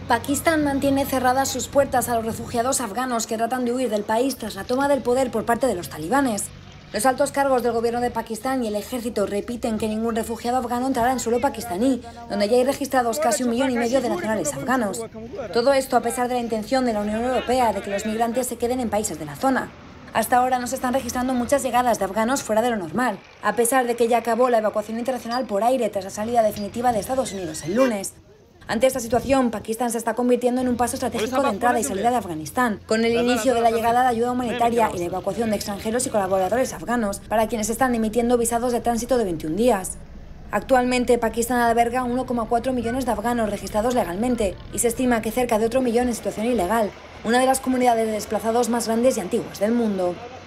Pakistán mantiene cerradas sus puertas a los refugiados afganos que tratan de huir del país tras la toma del poder por parte de los talibanes. Los altos cargos del gobierno de Pakistán y el ejército repiten que ningún refugiado afgano entrará en suelo pakistaní, donde ya hay registrados casi 1,5 millones de nacionales afganos. Todo esto a pesar de la intención de la Unión Europea de que los migrantes se queden en países de la zona. Hasta ahora no se están registrando muchas llegadas de afganos fuera de lo normal, a pesar de que ya acabó la evacuación internacional por aire tras la salida definitiva de Estados Unidos el lunes. Ante esta situación, Pakistán se está convirtiendo en un paso estratégico de entrada y salida de Afganistán, con el inicio de la llegada de ayuda humanitaria y la evacuación de extranjeros y colaboradores afganos, para quienes están emitiendo visados de tránsito de 21 días. Actualmente, Pakistán alberga 1,4 millones de afganos registrados legalmente y se estima que cerca de otro millón en situación ilegal, una de las comunidades de desplazados más grandes y antiguas del mundo.